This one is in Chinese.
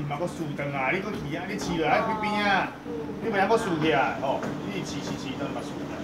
嘛搁竖转啊，你搁去啊，你饲落来去边啊，你袂晓搁竖起来，吼，你饲，等嘛竖。